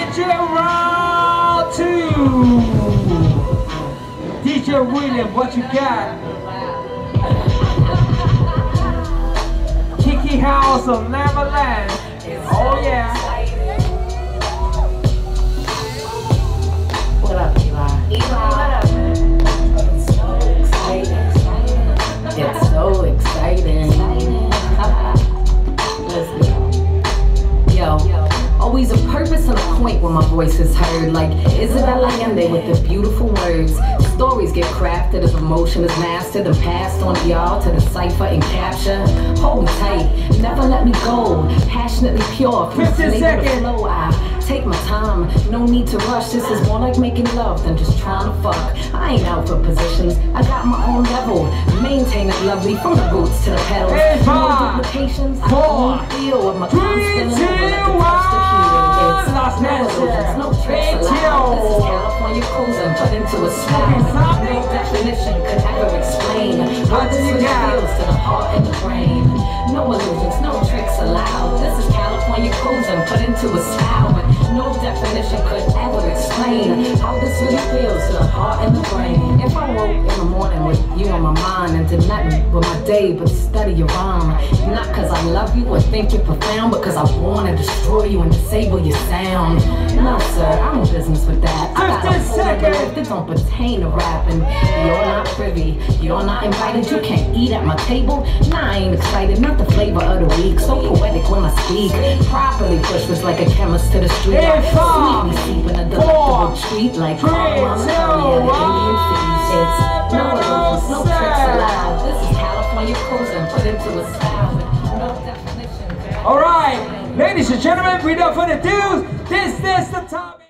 DJ round 2. DJ William, what you got? Kiki House of Neverland. Oh yeah. What up, Eli? What up, man? It's so exciting. It's so exciting. Let's go. Yo, always a purpose and a point when my voice is heard. Like Isabella Allende with the beautiful words. Stories get crafted as emotion is mastered and passed on to y'all to decipher and capture. Hold me tight, never let me go. Passionately pure, 15 seconds. Flow. I take my time, no need to rush. This is more like making love than just trying to fuck. I ain't out for positions, I got my own level. Maintain it lovely from the roots to the petals. No duplications, I only feel with my time spinning over like the touch to heal. It's no tricks allowed. This is California cruising, put into a spell. No definition could ever explain how this really feels to the heart and the brain. No illusions, no tricks allowed. This is California cruising, put into a style. No definition could ever explain how this really feels to the heart and the brain. If I woke in the morning with you on my mind and did nothing with my day but study your rhyme, not cause I love you or think you're profound, but cause I wanna destroy you and disable your sound. No sir, I'm in business with that. I got a whole life that don't pertain to rapping. You're not privy, you're not invited, you can't eat at my table. Nah, I ain't excited, not the flavor of the week. So poetic when I speak, properly pushed was like a chemist to the street. Sweetly steep in a delectable treat like Indian feast. It's no illusions, no tricks allowed. This is California cruising, put into a style. No definition. Alright, ladies and gentlemen, without further ado, this is the time.